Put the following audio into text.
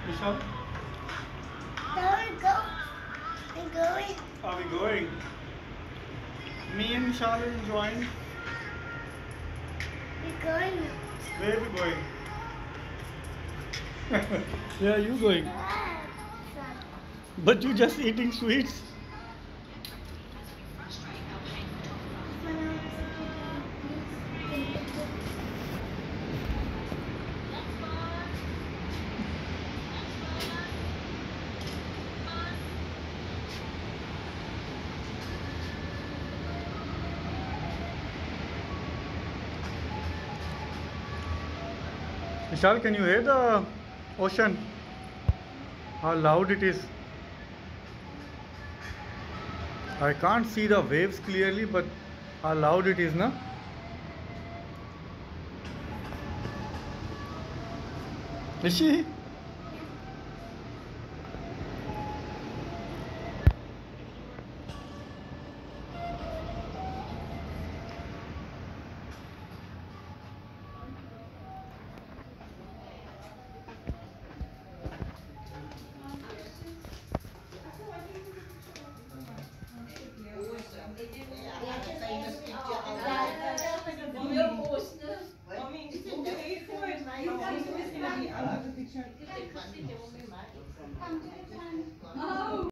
Eshaal, There we go. We're going. are we going? Me and Eshaal are enjoying. We're going. Where are we going? Where are you going? But you just eating sweets. Vishal, can you hear the ocean? How loud it is. I can't see the waves clearly, but how loud it is, na? Is she? Oh.